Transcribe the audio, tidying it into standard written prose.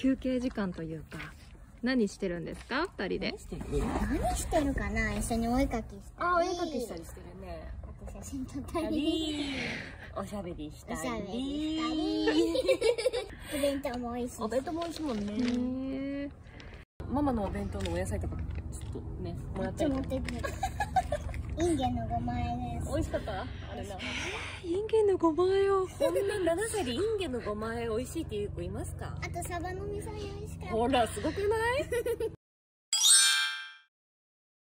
休憩時間というか、何してるんですか2人で。 何してるかな。一緒にお絵かきしたり。 あ、お絵かきしたりしてるね。 あと写真撮ったり、 おしゃべりしたり、 おしゃべりしたりお弁当も美味しいし。 お弁当も美味しいもんね。ママのお弁当のお野菜とかちょっとねもらったりとか。 持ってくる。インゲンのごまえです。 美味しかったあれな。 インゲンのごまよ。 こんな7歳でインゲンのごまえ美味しいっていう子いますか？ あとサバの味噌煮美味しかった。 ほらすごくない？